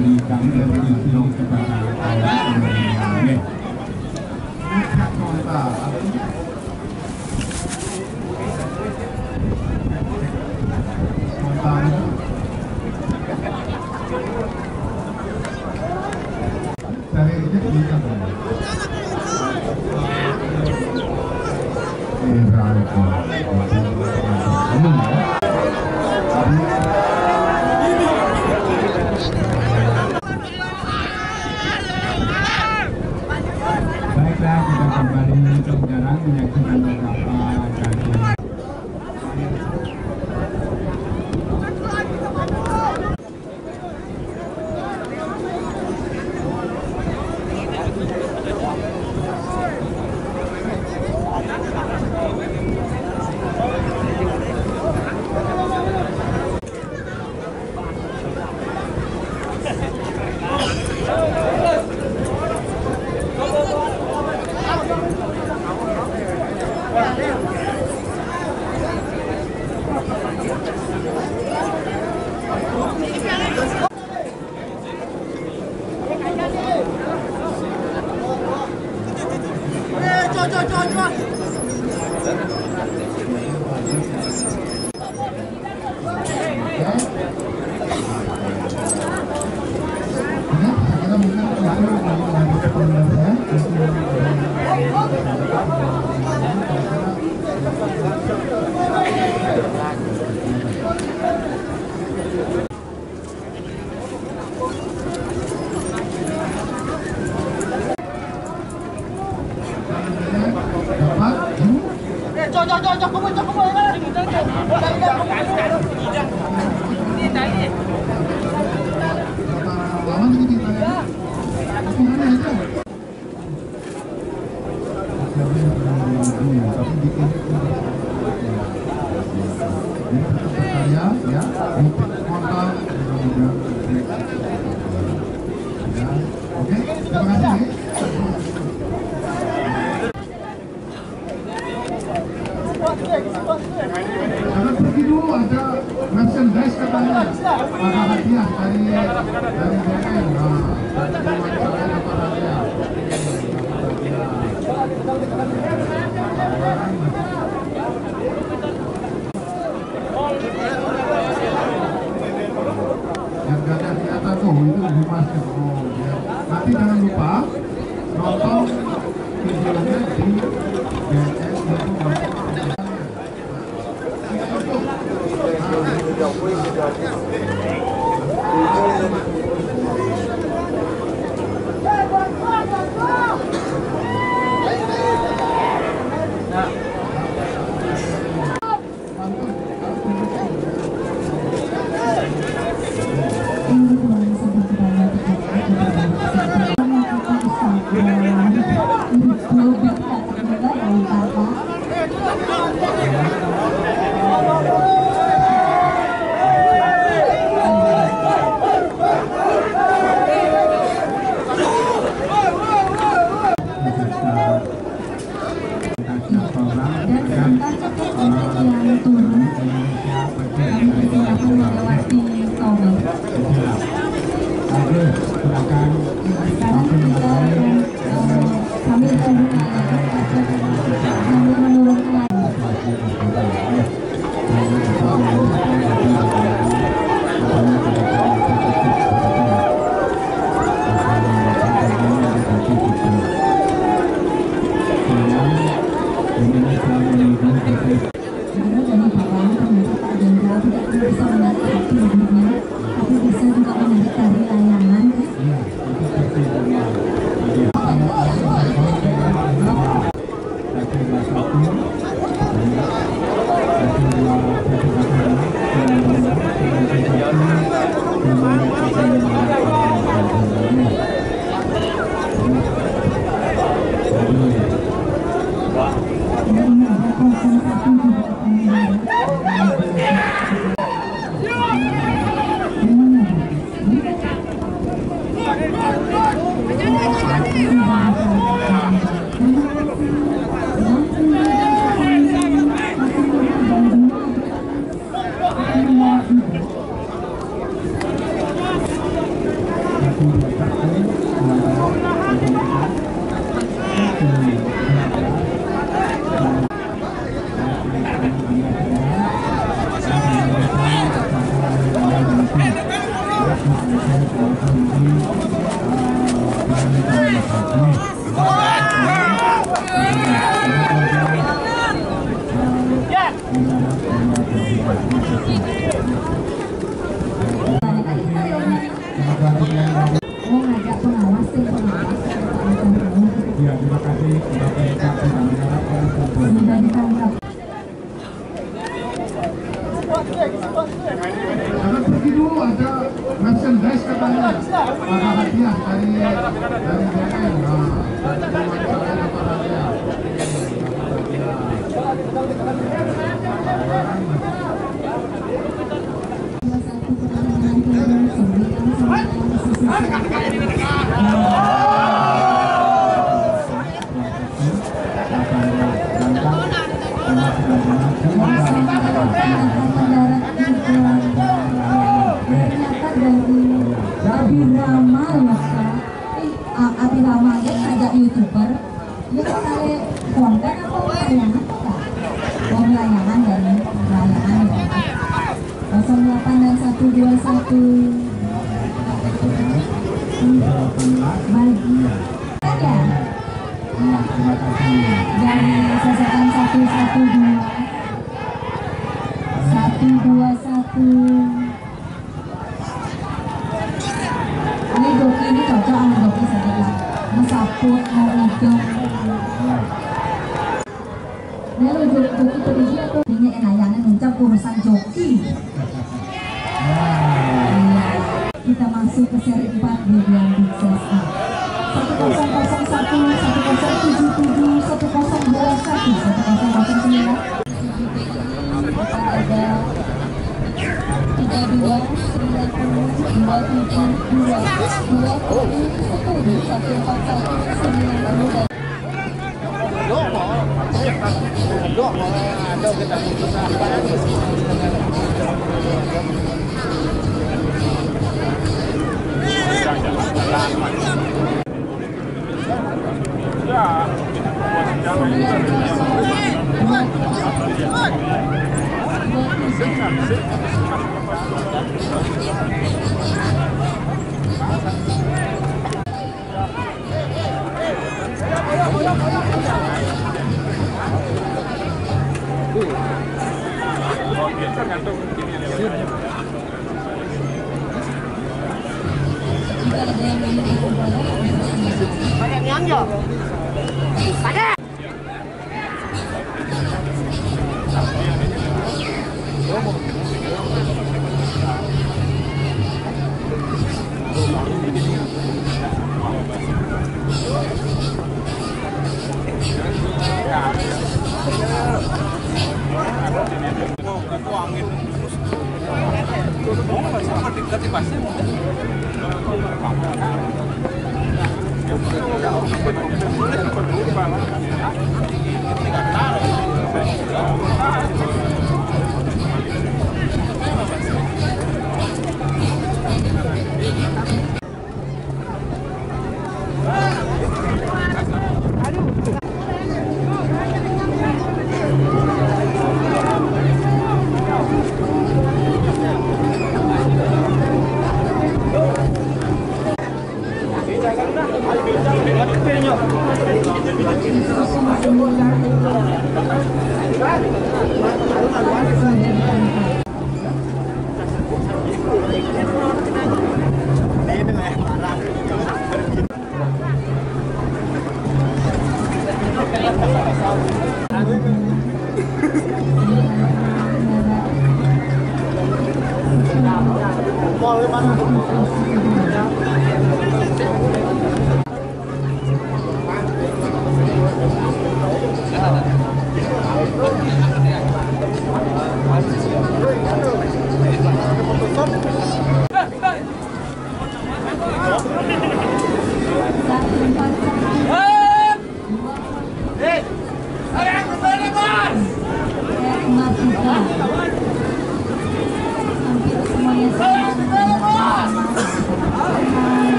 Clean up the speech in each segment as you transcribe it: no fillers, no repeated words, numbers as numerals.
berikan revisi kepada kawan-kawan. Baiklah, kita kembali ke udara menyaksikan beberapa kajian. Oke, terima kasih. Jangan pergi dulu, ada merchandise katanya, ada hadiah dari BNN. Yang gada di atas tuh itu lebih masuk. Nanti jangan lupa nonton videonya di BNN ada hadiah dari BNN. Abirama ya kak, Abirama ya ngajak youtuber, ya kali konten apa layangan kak? Oh layangan dari layangan ya. 08 dan 121 bagi ya. Terima kasih. Dari sasaran 121 ini joki ini cocok sama joki saya lah mesaput mau hidung ini lo joki pedisi itu ini enayannya ngucap urusan joki. Iya, kita masuk ke seri 4 di bulan sukses 1001 1077 1021 1009 ada 32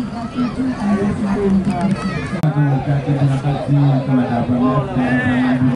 Terima kasih kepada